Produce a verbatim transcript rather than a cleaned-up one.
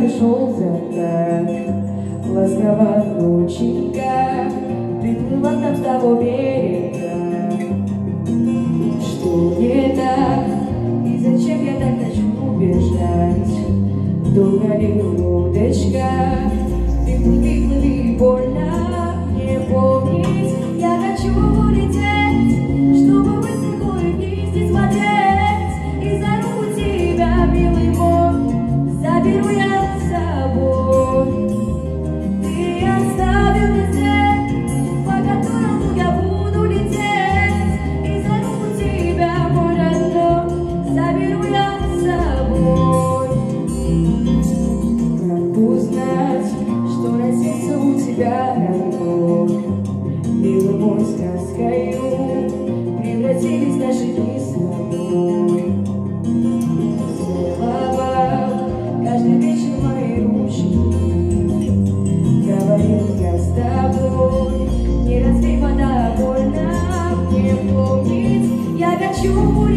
пришел закат, ласково лучинка приплыла к нам с того берега. Что не так, и зачем я так хочу бежать? Долго ли удочка? Ты плыви, плыви, больно не помнить. Я хочу улететь, чтобы высоко и вместе смотреть, и за руку тебя, милый мой, заберу я с собой. Ты оставил мне след, по которому я буду лететь, и за руку тебя, мой родной, заберу я с собой. Как узнать, что родился у тебя родной, милый мой, сказкою превратились наши дни с тобой. Целовал каждый вечер мои ручки, говорил я с тобой, не разбей вода, больно мне помнить. Я хочу